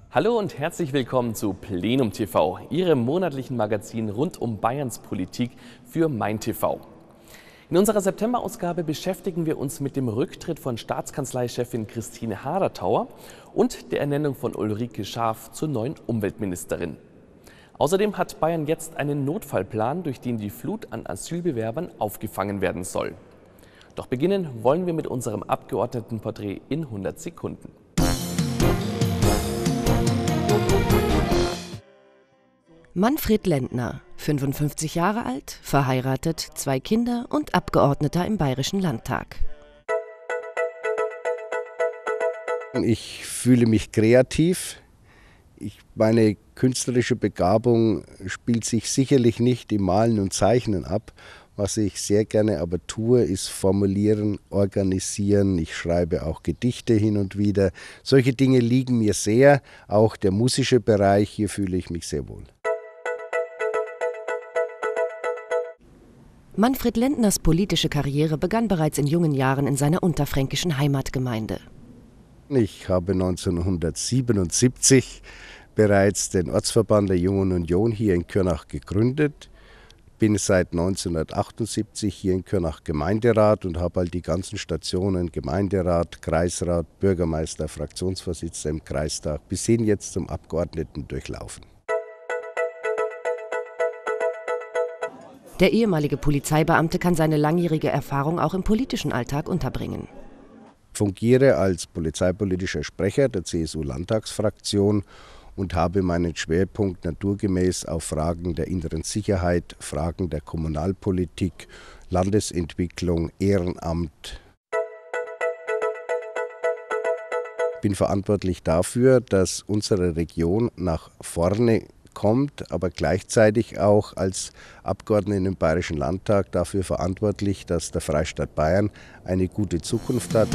Hallo und herzlich willkommen zu Plenum TV, Ihrem monatlichen Magazin rund um Bayerns Politik für Main TV. In unserer September-Ausgabe beschäftigen wir uns mit dem Rücktritt von Staatskanzleichefin Christine Haderthauer und der Ernennung von Ulrike Schaaf zur neuen Umweltministerin. Außerdem hat Bayern jetzt einen Notfallplan, durch den die Flut an Asylbewerbern aufgefangen werden soll. Doch beginnen wollen wir mit unserem Abgeordnetenporträt in 100 Sekunden. Manfred Lendner, 55 Jahre alt, verheiratet, 2 Kinder und Abgeordneter im Bayerischen Landtag. Ich fühle mich kreativ. Meine künstlerische Begabung spielt sich sicherlich nicht im Malen und Zeichnen ab. Was ich sehr gerne aber tue, ist formulieren, organisieren. Ich schreibe auch Gedichte hin und wieder. Solche Dinge liegen mir sehr. Auch der musische Bereich, hier fühle ich mich sehr wohl. Manfred Lendners politische Karriere begann bereits in jungen Jahren in seiner unterfränkischen Heimatgemeinde. Ich habe 1977 bereits den Ortsverband der Jungen Union hier in Kürnach gegründet, bin seit 1978 hier in Kürnach Gemeinderat und habe die ganzen Stationen Gemeinderat, Kreisrat, Bürgermeister, Fraktionsvorsitzender im Kreistag bis hin jetzt zum Abgeordneten durchlaufen. Der ehemalige Polizeibeamte kann seine langjährige Erfahrung auch im politischen Alltag unterbringen. Ich fungiere als polizeipolitischer Sprecher der CSU-Landtagsfraktion und habe meinen Schwerpunkt naturgemäß auf Fragen der inneren Sicherheit, Fragen der Kommunalpolitik, Landesentwicklung, Ehrenamt. Ich bin verantwortlich dafür, dass unsere Region nach vorne kommt, aber gleichzeitig auch als Abgeordneter im Bayerischen Landtag dafür verantwortlich, dass der Freistaat Bayern eine gute Zukunft hat.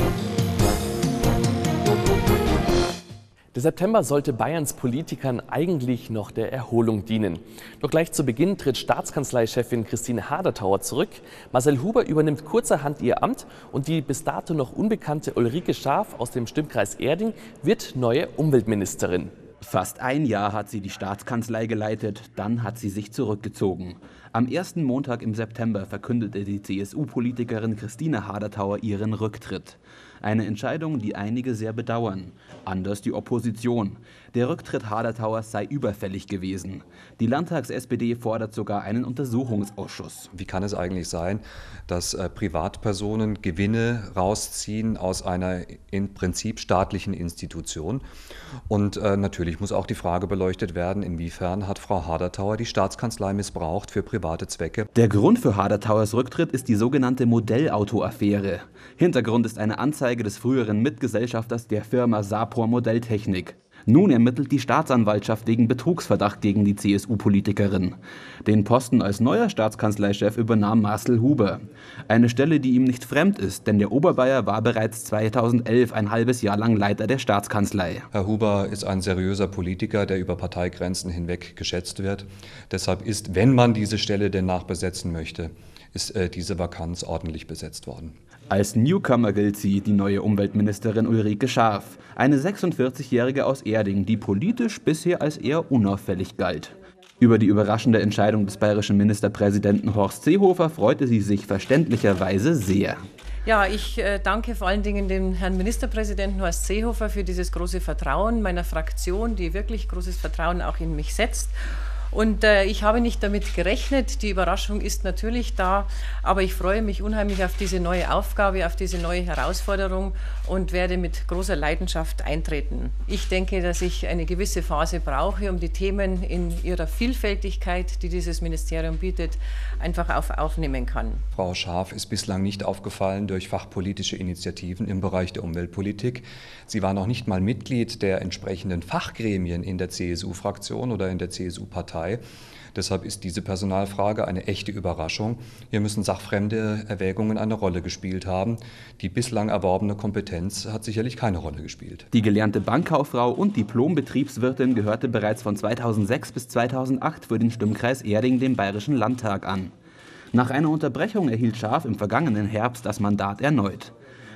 Der September sollte Bayerns Politikern eigentlich noch der Erholung dienen. Doch gleich zu Beginn tritt Staatskanzleichefin Christine Haderthauer zurück. Marcel Huber übernimmt kurzerhand ihr Amt und die bis dato noch unbekannte Ulrike Schaaf aus dem Stimmkreis Erding wird neue Umweltministerin. Fast ein Jahr hat sie die Staatskanzlei geleitet, dann hat sie sich zurückgezogen. Am ersten Montag im September verkündete die CSU-Politikerin Christine Haderthauer ihren Rücktritt. Eine Entscheidung, die einige sehr bedauern, anders die Opposition. Der Rücktritt Haderthauers sei überfällig gewesen. Die Landtags-SPD fordert sogar einen Untersuchungsausschuss. Wie kann es eigentlich sein, dass Privatpersonen Gewinne rausziehen aus einer im Prinzip staatlichen Institution? Und natürlich muss auch die Frage beleuchtet werden, inwiefern hat Frau Haderthauer die Staatskanzlei missbraucht für private Zwecke. Der Grund für Haderthauers Rücktritt ist die sogenannte Modellauto-Affäre. Hintergrund ist eine Anzeige des früheren Mitgesellschafters der Firma Sapor Modelltechnik. Nun ermittelt die Staatsanwaltschaft wegen Betrugsverdacht gegen die CSU-Politikerin. Den Posten als neuer Staatskanzleichef übernahm Marcel Huber. Eine Stelle, die ihm nicht fremd ist, denn der Oberbayer war bereits 2011 ein halbes Jahr lang Leiter der Staatskanzlei. Herr Huber ist ein seriöser Politiker, der über Parteigrenzen hinweg geschätzt wird. Deshalb ist, wenn man diese Stelle denn nachbesetzen möchte, ist diese Vakanz ordentlich besetzt worden. Als Newcomer gilt sie, die neue Umweltministerin Ulrike Schaaf, eine 46-Jährige aus Erding, die politisch bisher als eher unauffällig galt. Über die überraschende Entscheidung des bayerischen Ministerpräsidenten Horst Seehofer freute sie sich verständlicherweise sehr. Ja, ich danke vor allen Dingen dem Herrn Ministerpräsidenten Horst Seehofer für dieses große Vertrauen meiner Fraktion, die wirklich großes Vertrauen auch in mich setzt. Und ich habe nicht damit gerechnet, die Überraschung ist natürlich da, aber ich freue mich unheimlich auf diese neue Aufgabe, auf diese neue Herausforderung und werde mit großer Leidenschaft eintreten. Ich denke, dass ich eine gewisse Phase brauche, um die Themen in ihrer Vielfältigkeit, die dieses Ministerium bietet, einfach aufnehmen kann. Frau Schaaf ist bislang nicht aufgefallen durch fachpolitische Initiativen im Bereich der Umweltpolitik. Sie war noch nicht mal Mitglied der entsprechenden Fachgremien in der CSU-Fraktion oder in der CSU-Partei. Deshalb ist diese Personalfrage eine echte Überraschung. Hier müssen sachfremde Erwägungen eine Rolle gespielt haben. Die bislang erworbene Kompetenz hat sicherlich keine Rolle gespielt. Die gelernte Bankkauffrau und Diplom-Betriebswirtin gehörte bereits von 2006 bis 2008 für den Stimmkreis Erding dem Bayerischen Landtag an. Nach einer Unterbrechung erhielt Schaaf im vergangenen Herbst das Mandat erneut.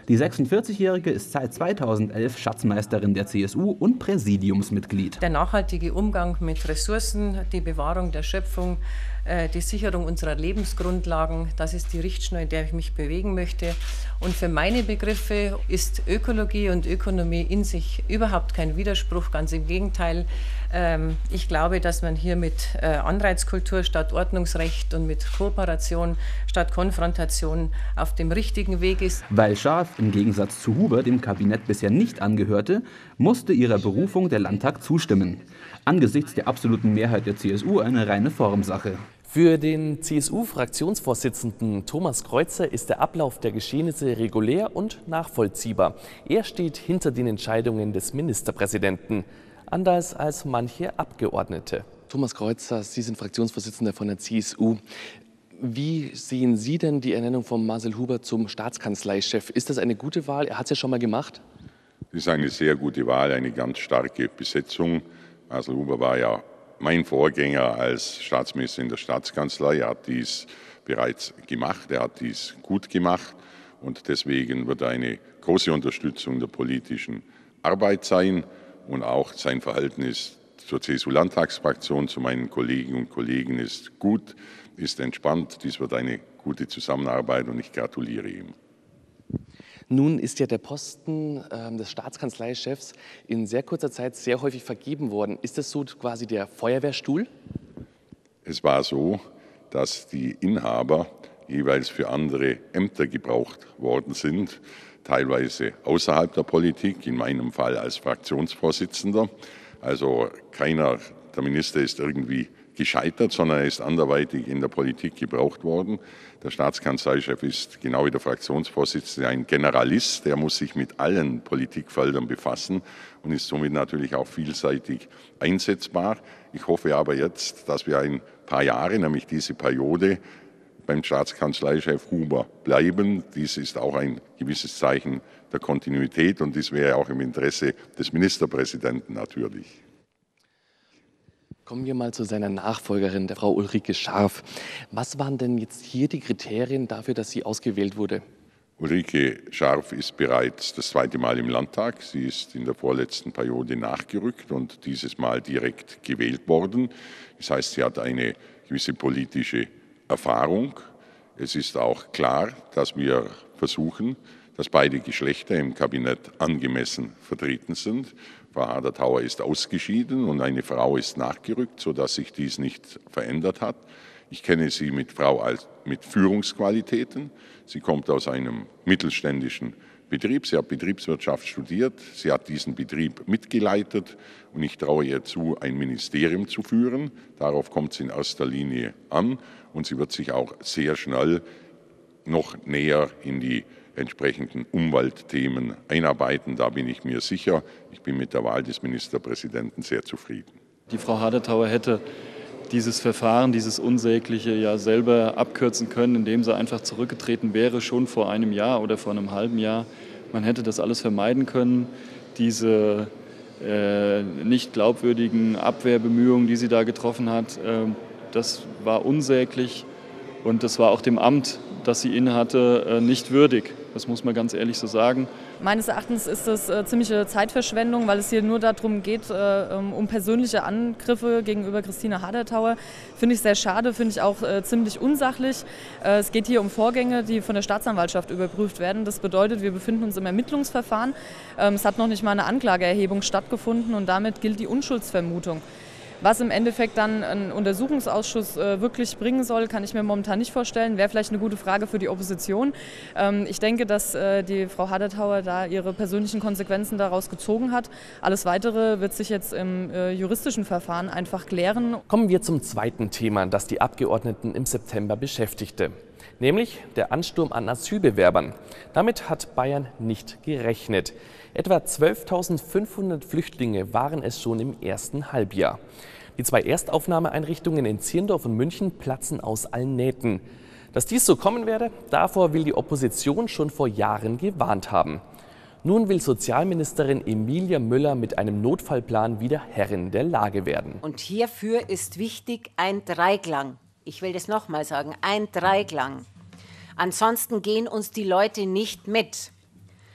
Die 46-Jährige ist seit 2011 Schatzmeisterin der CSU und Präsidiumsmitglied. Der nachhaltige Umgang mit Ressourcen, die Bewahrung der Schöpfung, die Sicherung unserer Lebensgrundlagen, das ist die Richtschnur, in der ich mich bewegen möchte. Und für meine Begriffe ist Ökologie und Ökonomie in sich überhaupt kein Widerspruch, ganz im Gegenteil. Ich glaube, dass man hier mit Anreizkultur statt Ordnungsrecht und mit Kooperation statt Konfrontation auf dem richtigen Weg ist. Weil Scharf im Gegensatz zu Huber dem Kabinett bisher nicht angehörte, musste ihrer Berufung der Landtag zustimmen. Angesichts der absoluten Mehrheit der CSU eine reine Formsache. Für den CSU-Fraktionsvorsitzenden Thomas Kreuzer ist der Ablauf der Geschehnisse regulär und nachvollziehbar. Er steht hinter den Entscheidungen des Ministerpräsidenten, anders als manche Abgeordnete. Thomas Kreuzer, Sie sind Fraktionsvorsitzender von der CSU. Wie sehen Sie denn die Ernennung von Marcel Huber zum Staatskanzleichef? Ist das eine gute Wahl? Er hat es ja schon mal gemacht. Das ist eine sehr gute Wahl, eine ganz starke Besetzung. Marcel Huber war ja mein Vorgänger als Staatsminister in der Staatskanzlei. Er hat dies bereits gemacht, er hat dies gut gemacht und deswegen wird er eine große Unterstützung der politischen Arbeit sein und auch sein Verhältnis zur CSU-Landtagsfraktion, zu meinen Kolleginnen und Kollegen ist gut, ist entspannt. Dies wird eine gute Zusammenarbeit und ich gratuliere ihm. Nun ist ja der Posten des Staatskanzleichefs in sehr kurzer Zeit sehr häufig vergeben worden. Ist das so quasi der Feuerwehrstuhl? Es war so, dass die Inhaber jeweils für andere Ämter gebraucht worden sind, teilweise außerhalb der Politik, in meinem Fall als Fraktionsvorsitzender. Also keiner der Minister ist irgendwie gescheitert, sondern er ist anderweitig in der Politik gebraucht worden. Der Staatskanzleichef ist genau wie der Fraktionsvorsitzende ein Generalist, der muss sich mit allen Politikfeldern befassen und ist somit natürlich auch vielseitig einsetzbar. Ich hoffe aber jetzt, dass wir ein paar Jahre, nämlich diese Periode, beim Staatskanzleichef Huber bleiben. Dies ist auch ein gewisses Zeichen der Kontinuität und dies wäre auch im Interesse des Ministerpräsidenten natürlich. Kommen wir mal zu seiner Nachfolgerin, der Frau Ulrike Scharf. Was waren denn jetzt hier die Kriterien dafür, dass sie ausgewählt wurde? Ulrike Scharf ist bereits das zweite Mal im Landtag. Sie ist in der vorletzten Periode nachgerückt und dieses Mal direkt gewählt worden. Das heißt, sie hat eine gewisse politische Erfahrung. Es ist auch klar, dass wir versuchen, dass beide Geschlechter im Kabinett angemessen vertreten sind. Frau Haderthauer ist ausgeschieden und eine Frau ist nachgerückt, sodass sich dies nicht verändert hat. Ich kenne sie mit Führungsqualitäten. Sie kommt aus einem mittelständischen Betrieb. Sie hat Betriebswirtschaft studiert. Sie hat diesen Betrieb mitgeleitet und ich traue ihr zu, ein Ministerium zu führen. Darauf kommt es in erster Linie an und sie wird sich auch sehr schnell noch näher in die entsprechenden Umweltthemen einarbeiten. Da bin ich mir sicher. Ich bin mit der Wahl des Ministerpräsidenten sehr zufrieden. Die Frau Haderthauer hätte dieses Verfahren, dieses Unsägliche ja selber abkürzen können, indem sie einfach zurückgetreten wäre, schon vor einem Jahr oder vor einem halben Jahr. Man hätte das alles vermeiden können. Diese nicht glaubwürdigen Abwehrbemühungen, die sie da getroffen hat, das war unsäglich und das war auch dem Amt, das sie innehatte, nicht würdig. Das muss man ganz ehrlich so sagen. Meines Erachtens ist das ziemliche Zeitverschwendung, weil es hier nur darum geht, um persönliche Angriffe gegenüber Christine Haderthauer. Finde ich sehr schade, finde ich auch ziemlich unsachlich. Es geht hier um Vorgänge, die von der Staatsanwaltschaft überprüft werden. Das bedeutet, wir befinden uns im Ermittlungsverfahren. Es hat noch nicht mal eine Anklageerhebung stattgefunden und damit gilt die Unschuldsvermutung. Was im Endeffekt dann ein Untersuchungsausschuss wirklich bringen soll, kann ich mir momentan nicht vorstellen. Wäre vielleicht eine gute Frage für die Opposition. Ich denke, dass die Frau Haderthauer da ihre persönlichen Konsequenzen daraus gezogen hat. Alles Weitere wird sich jetzt im juristischen Verfahren einfach klären. Kommen wir zum zweiten Thema, das die Abgeordneten im September beschäftigte. Nämlich der Ansturm an Asylbewerbern. Damit hat Bayern nicht gerechnet. Etwa 12.500 Flüchtlinge waren es schon im ersten Halbjahr. Die 2 Erstaufnahmeeinrichtungen in Zirndorf und München platzen aus allen Nähten. Dass dies so kommen werde, davor will die Opposition schon vor Jahren gewarnt haben. Nun will Sozialministerin Emilia Müller mit einem Notfallplan wieder Herrin der Lage werden. Und hierfür ist wichtig ein Dreiklang. Ich will das nochmal sagen, ein Dreiklang. Ansonsten gehen uns die Leute nicht mit.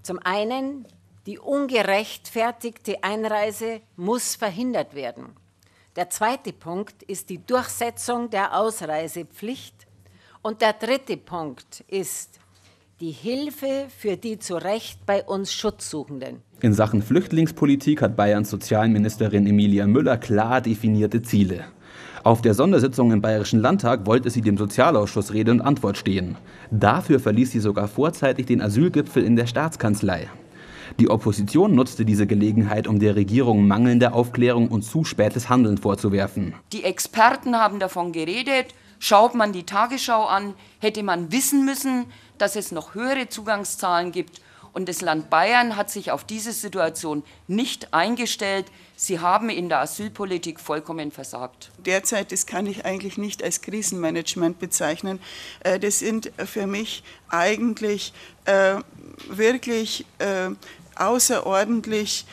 Zum einen, die ungerechtfertigte Einreise muss verhindert werden. Der zweite Punkt ist die Durchsetzung der Ausreisepflicht. Und der dritte Punkt ist die Hilfe für die zu Recht bei uns Schutzsuchenden. In Sachen Flüchtlingspolitik hat Bayerns Sozialministerin Emilia Müller klar definierte Ziele. Auf der Sondersitzung im Bayerischen Landtag wollte sie dem Sozialausschuss Rede und Antwort stehen. Dafür verließ sie sogar vorzeitig den Asylgipfel in der Staatskanzlei. Die Opposition nutzte diese Gelegenheit, um der Regierung mangelnde Aufklärung und zu spätes Handeln vorzuwerfen. Die Experten haben davon geredet. Schaut man die Tagesschau an, hätte man wissen müssen, dass es noch höhere Zugangszahlen gibt. Und das Land Bayern hat sich auf diese Situation nicht eingestellt. Sie haben in der Asylpolitik vollkommen versagt. Derzeit, das kann ich eigentlich nicht als Krisenmanagement bezeichnen. Das sind für mich eigentlich wirklich außerordentlich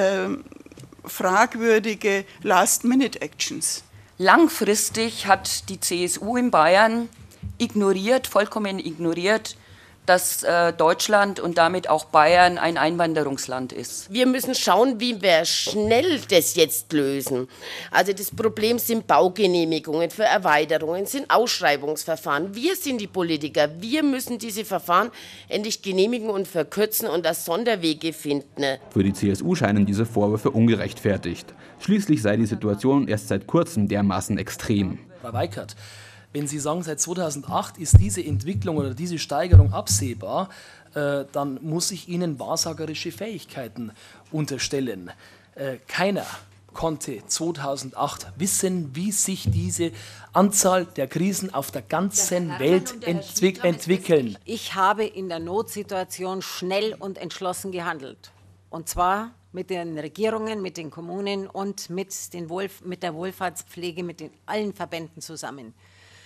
fragwürdige Last-Minute-Actions. Langfristig hat die CSU in Bayern vollkommen ignoriert, dass Deutschland und damit auch Bayern ein Einwanderungsland ist. Wir müssen schauen, wie wir schnell das jetzt lösen. Also das Problem sind Baugenehmigungen für Erweiterungen, sind Ausschreibungsverfahren. Wir sind die Politiker. Wir müssen diese Verfahren endlich genehmigen und verkürzen und als Sonderwege finden. Für die CSU scheinen diese Vorwürfe ungerechtfertigt. Schließlich sei die Situation erst seit kurzem dermaßen extrem. Frau Weikert, wenn Sie sagen, seit 2008 ist diese Entwicklung oder diese Steigerung absehbar, dann muss ich Ihnen wahrsagerische Fähigkeiten unterstellen. Keiner konnte 2008 wissen, wie sich diese Anzahl der Krisen auf der ganzen Welt entwickeln. Ich habe in der Notsituation schnell und entschlossen gehandelt. Und zwar mit den Regierungen, mit den Kommunen und mit der Wohlfahrtspflege, mit allen Verbänden zusammen.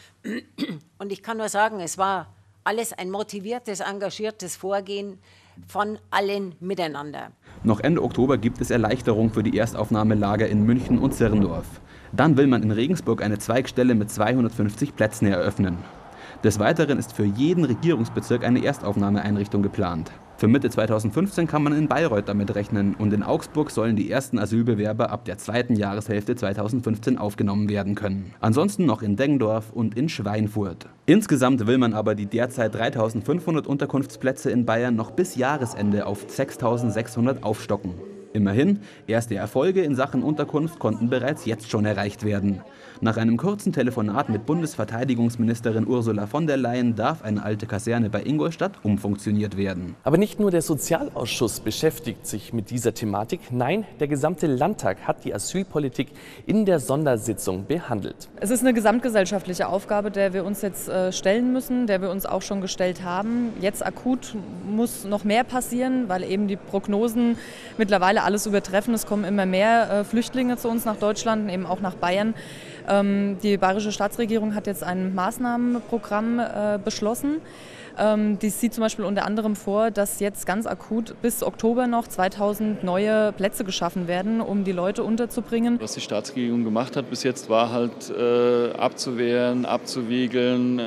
Und ich kann nur sagen, es war alles ein motiviertes, engagiertes Vorgehen von allen miteinander. Noch Ende Oktober gibt es Erleichterung für die Erstaufnahmelager in München und Zirndorf. Dann will man in Regensburg eine Zweigstelle mit 250 Plätzen eröffnen. Des Weiteren ist für jeden Regierungsbezirk eine Erstaufnahmeeinrichtung geplant. Für Mitte 2015 kann man in Bayreuth damit rechnen und in Augsburg sollen die ersten Asylbewerber ab der zweiten Jahreshälfte 2015 aufgenommen werden können. Ansonsten noch in Deggendorf und in Schweinfurt. Insgesamt will man aber die derzeit 3.500 Unterkunftsplätze in Bayern noch bis Jahresende auf 6.600 aufstocken. Immerhin, erste Erfolge in Sachen Unterkunft konnten bereits jetzt schon erreicht werden. Nach einem kurzen Telefonat mit Bundesverteidigungsministerin Ursula von der Leyen darf eine alte Kaserne bei Ingolstadt umfunktioniert werden. Aber nicht nur der Sozialausschuss beschäftigt sich mit dieser Thematik. Nein, der gesamte Landtag hat die Asylpolitik in der Sondersitzung behandelt. Es ist eine gesamtgesellschaftliche Aufgabe, der wir uns jetzt stellen müssen, der wir uns auch schon gestellt haben. Jetzt akut muss noch mehr passieren, weil eben die Prognosen mittlerweile alles übertreffen. Es kommen immer mehr Flüchtlinge zu uns nach Deutschland, eben auch nach Bayern. Die bayerische Staatsregierung hat jetzt ein Maßnahmenprogramm beschlossen. Dies sieht zum Beispiel unter anderem vor, dass jetzt ganz akut bis Oktober noch 2000 neue Plätze geschaffen werden, um die Leute unterzubringen. Was die Staatsregierung gemacht hat bis jetzt, war halt abzuwehren, abzuwiegeln.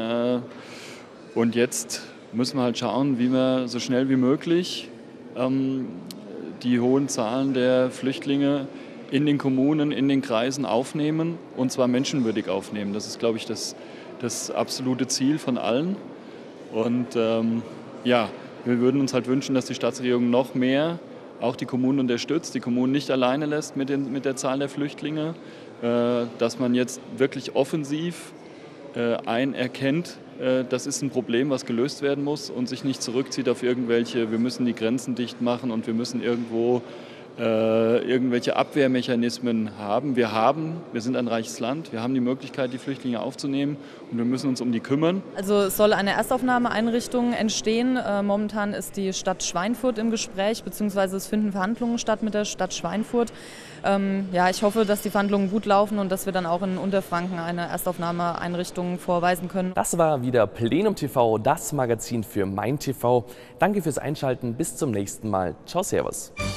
Und jetzt müssen wir halt schauen, wie wir so schnell wie möglich die hohen Zahlen der Flüchtlinge in den Kommunen, in den Kreisen aufnehmen, und zwar menschenwürdig aufnehmen. Das ist, glaube ich, das absolute Ziel von allen. Und ja, wir würden uns halt wünschen, dass die Staatsregierung noch mehr auch die Kommunen unterstützt, die Kommunen nicht alleine lässt mit der Zahl der Flüchtlinge, dass man jetzt wirklich offensiv erkennt, das ist ein Problem, was gelöst werden muss und sich nicht zurückzieht auf irgendwelche, wir müssen die Grenzen dicht machen und wir müssen irgendwo irgendwelche Abwehrmechanismen haben. Wir sind ein reiches Land, wir haben die Möglichkeit, die Flüchtlinge aufzunehmen und wir müssen uns um die kümmern. Also es soll eine Erstaufnahmeeinrichtung entstehen. Momentan ist die Stadt Schweinfurt im Gespräch, beziehungsweise es finden Verhandlungen statt mit der Stadt Schweinfurt. Ja, ich hoffe, dass die Verhandlungen gut laufen und dass wir dann auch in Unterfranken eine Erstaufnahmeeinrichtung vorweisen können. Das war wieder Plenum TV, das Magazin für Mein TV. Danke fürs Einschalten, bis zum nächsten Mal. Ciao, servus.